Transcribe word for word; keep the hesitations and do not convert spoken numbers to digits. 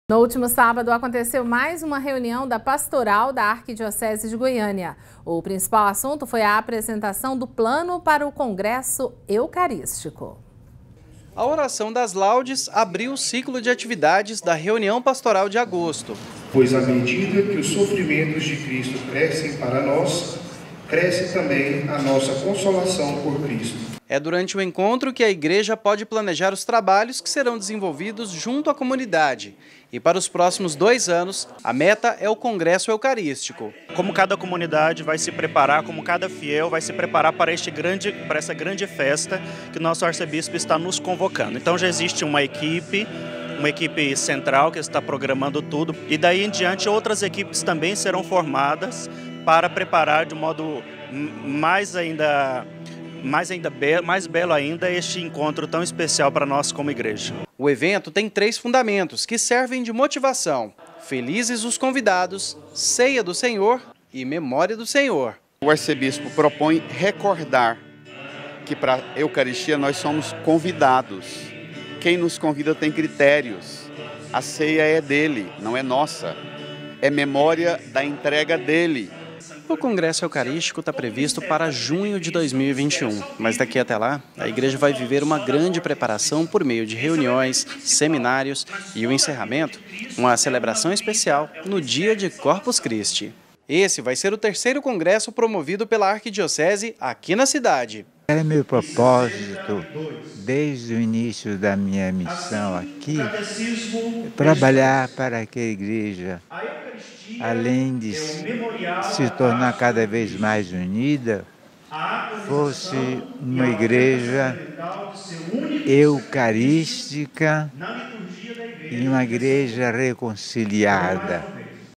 No último sábado aconteceu mais uma reunião da Pastoral da Arquidiocese de Goiânia. O principal assunto foi a apresentação do plano para o Congresso Eucarístico. A oração das laudes abriu o ciclo de atividades da reunião pastoral de agosto. Pois à medida que os sofrimentos de Cristo crescem para nós, cresce também a nossa consolação por Cristo. É durante o encontro que a igreja pode planejar os trabalhos que serão desenvolvidos junto à comunidade. E para os próximos dois anos, a meta é o Congresso Eucarístico. Como cada comunidade vai se preparar, como cada fiel vai se preparar para, este grande, para essa grande festa que o nosso arcebispo está nos convocando. Então já existe uma equipe, uma equipe central que está programando tudo. E daí em diante outras equipes também serão formadas para preparar de modo mais ainda... Mais, ainda be mais belo ainda este encontro tão especial para nós como igreja. O evento tem três fundamentos que servem de motivação: felizes os convidados, ceia do Senhor e memória do Senhor. O arcebispo propõe recordar que para a Eucaristia nós somos convidados. Quem nos convida tem critérios. A ceia é dele, não é nossa. É memória da entrega dele. O Congresso Eucarístico está previsto para junho de dois mil e vinte e um, mas daqui até lá, a igreja vai viver uma grande preparação por meio de reuniões, seminários e o encerramento, uma celebração especial no dia de Corpus Christi. Esse vai ser o terceiro congresso promovido pela Arquidiocese aqui na cidade. É meu propósito, desde o início da minha missão aqui, trabalhar para que a igreja, além de se tornar cada vez mais unida, fosse uma igreja eucarística e uma igreja reconciliada.